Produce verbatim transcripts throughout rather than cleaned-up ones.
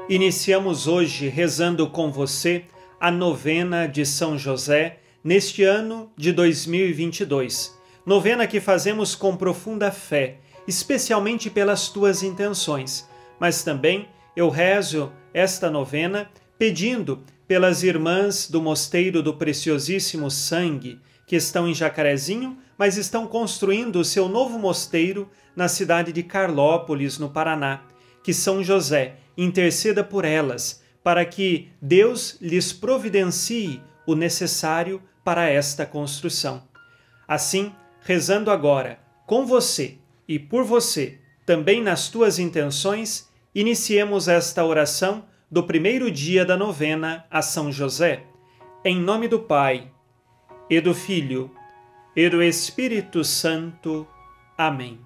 Iniciamos hoje rezando com você a novena de São José neste ano de dois mil e vinte e dois. Novena que fazemos com profunda fé, especialmente pelas tuas intenções. Mas também eu rezo esta novena pedindo pelas irmãs do Mosteiro do Preciosíssimo Sangue, que estão em Jacarezinho, mas estão construindo o seu novo mosteiro na cidade de Carlópolis, no Paraná. Que São José interceda por elas, para que Deus lhes providencie o necessário para esta construção. Assim, rezando agora com você e por você, também nas tuas intenções, iniciemos esta oração do primeiro dia da novena a São José. Em nome do Pai, e do Filho, e do Espírito Santo. Amém.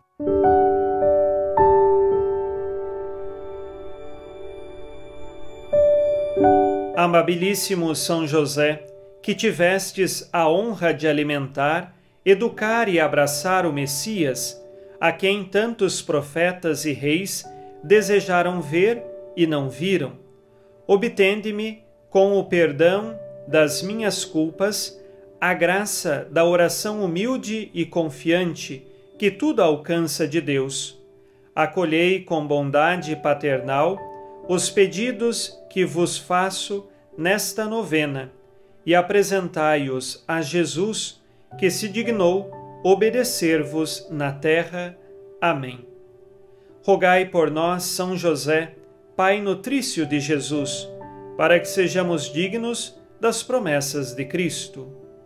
Amabilíssimo São José, que tivestes a honra de alimentar, educar e abraçar o Messias, a quem tantos profetas e reis desejaram ver e não viram, obtende-me, com o perdão das minhas culpas, a graça da oração humilde e confiante que tudo alcança de Deus. Acolhei com bondade paternal os pedidos que vos faço nesta novena e apresentai-os a Jesus, que se dignou obedecer-vos na terra. Amém. Rogai por nós, São José, Pai nutrício de Jesus, para que sejamos dignos das promessas de Cristo.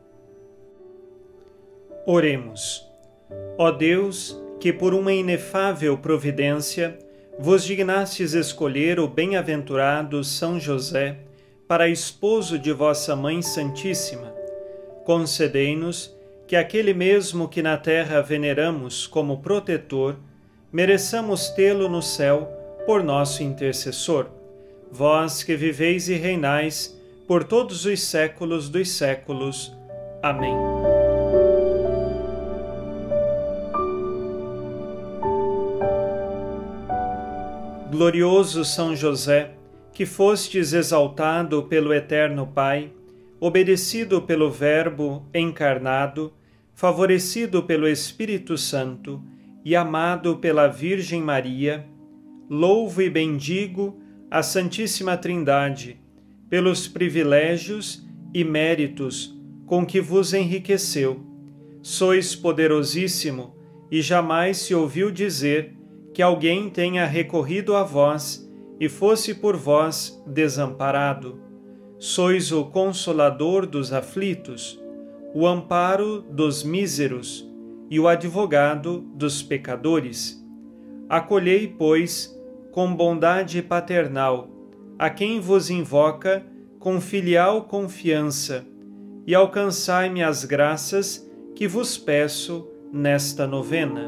Oremos. Ó Deus, que por uma inefável providência vos dignastes escolher o bem-aventurado São José para esposo de vossa Mãe Santíssima, concedei-nos que aquele mesmo que na terra veneramos como protetor, mereçamos tê-lo no céu por nosso intercessor. Vós que viveis e reinais por todos os séculos dos séculos. Amém. Glorioso São José, que fostes exaltado pelo Eterno Pai, obedecido pelo Verbo encarnado, favorecido pelo Espírito Santo e amado pela Virgem Maria, louvo e bendigo a Santíssima Trindade pelos privilégios e méritos com que vos enriqueceu. Sois poderosíssimo e jamais se ouviu dizer que alguém tenha recorrido a vós e fosse por vós desamparado. Sois o consolador dos aflitos, o amparo dos míseros e o advogado dos pecadores. Acolhei, pois, com bondade paternal, a quem vos invoca com filial confiança, e alcançai-me as graças que vos peço nesta novena.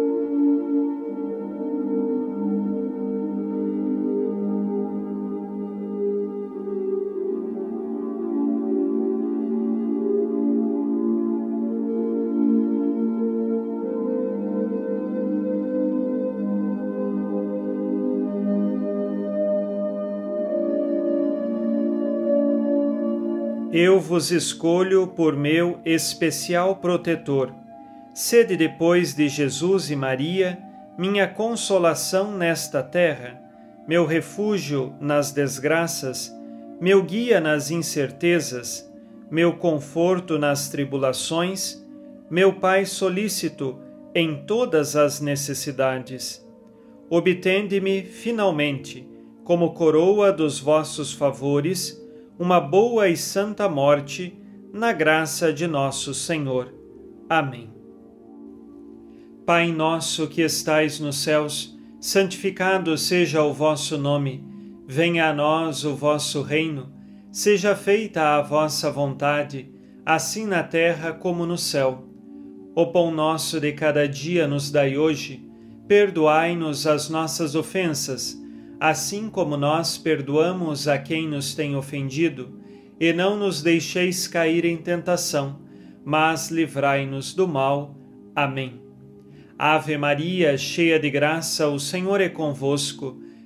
Eu vos escolho por meu especial protetor. Sede depois de Jesus e Maria, minha consolação nesta terra, meu refúgio nas desgraças, meu guia nas incertezas, meu conforto nas tribulações, meu Pai solícito em todas as necessidades. Obtende-me, finalmente, como coroa dos vossos favores, uma boa e santa morte, na graça de nosso Senhor. Amém. Pai nosso que estais nos céus, santificado seja o vosso nome. Venha a nós o vosso reino. Seja feita a vossa vontade, assim na terra como no céu. O pão nosso de cada dia nos dai hoje. Perdoai-nos as nossas ofensas, assim como nós perdoamos a quem nos tem ofendido, e não nos deixeis cair em tentação, mas livrai-nos do mal. Amém. Ave Maria, cheia de graça, o Senhor é convosco.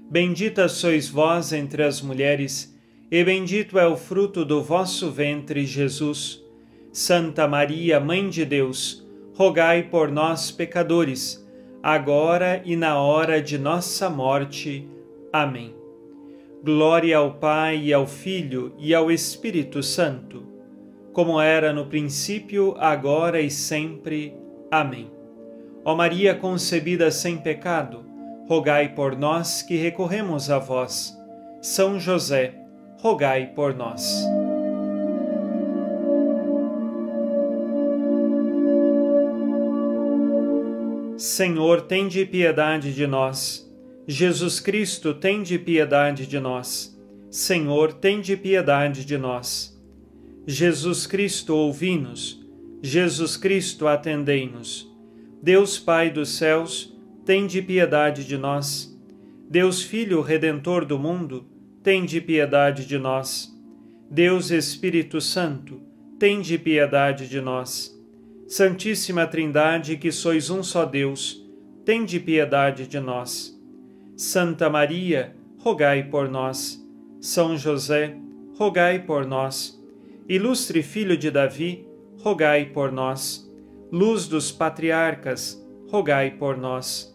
Bendita sois vós entre as mulheres, e bendito é o fruto do vosso ventre, Jesus. Santa Maria, Mãe de Deus, rogai por nós, pecadores, agora e na hora de nossa morte. Amém. Glória ao Pai, e ao Filho, e ao Espírito Santo, como era no princípio, agora e sempre. Amém. Ó Maria concebida sem pecado, rogai por nós que recorremos a vós. São José, rogai por nós. Senhor, tende piedade de nós. Jesus Cristo, tende piedade de nós. Senhor, tende piedade de nós. Jesus Cristo, ouvi-nos. Jesus Cristo, atendei-nos. Deus Pai dos céus, tende piedade de nós. Deus Filho Redentor do mundo, tende piedade de nós. Deus Espírito Santo, tende piedade de nós. Santíssima Trindade, que sois um só Deus, tende piedade de nós. Santa Maria, rogai por nós. São José, rogai por nós. Ilustre Filho de Davi, rogai por nós. Luz dos patriarcas, rogai por nós.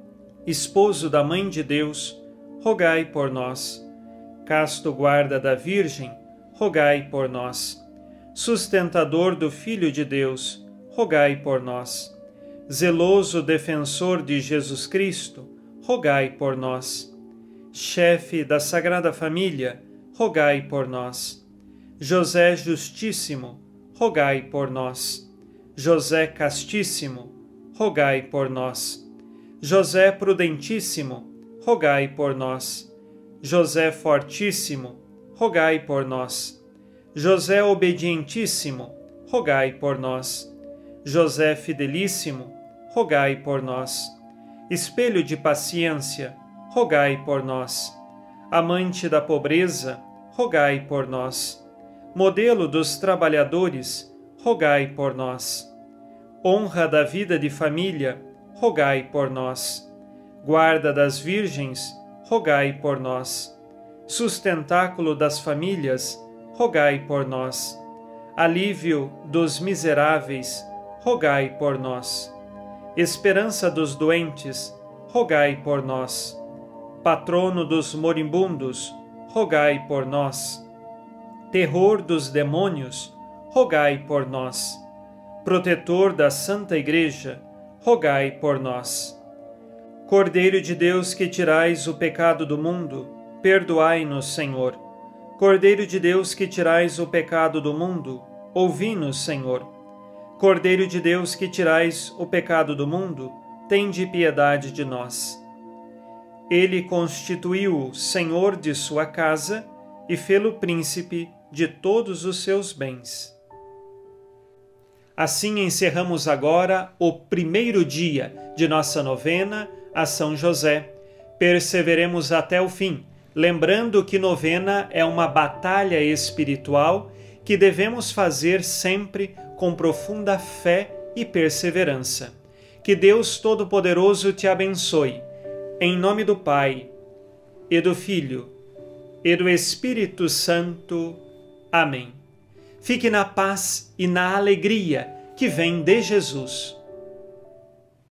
Esposo da Mãe de Deus, rogai por nós. Casto guarda da Virgem, rogai por nós. Sustentador do Filho de Deus, rogai por nós. Zeloso defensor de Jesus Cristo, rogai por nós. Chefe da Sagrada Família, rogai por nós. José Justíssimo, rogai por nós. José Castíssimo, rogai por nós. José Prudentíssimo, rogai por nós. José Fortíssimo, rogai por nós. José Obedientíssimo, rogai por nós. José Fidelíssimo, rogai por nós. Espelho de paciência, rogai por nós. Amante da pobreza, rogai por nós. Modelo dos trabalhadores, rogai por nós. Honra da vida de família, rogai por nós. Guarda das virgens, rogai por nós. Sustentáculo das famílias, rogai por nós. Alívio dos miseráveis, rogai por nós. Esperança dos doentes, rogai por nós. Patrono dos moribundos, rogai por nós. Terror dos demônios, rogai por nós. Protetor da Santa Igreja, rogai por nós. Cordeiro de Deus, que tirais o pecado do mundo, perdoai-nos, Senhor. Cordeiro de Deus, que tirais o pecado do mundo, ouvi-nos, Senhor. Cordeiro de Deus, que tirais o pecado do mundo, tende piedade de nós. Ele constituiu-o Senhor de sua casa e fê-lo príncipe de todos os seus bens. Assim encerramos agora o primeiro dia de nossa novena a São José. Perseveremos até o fim, lembrando que novena é uma batalha espiritual que devemos fazer sempre com profunda fé e perseverança. Que Deus Todo-Poderoso te abençoe. Em nome do Pai, e do Filho, e do Espírito Santo. Amém. Fique na paz e na alegria que vem de Jesus.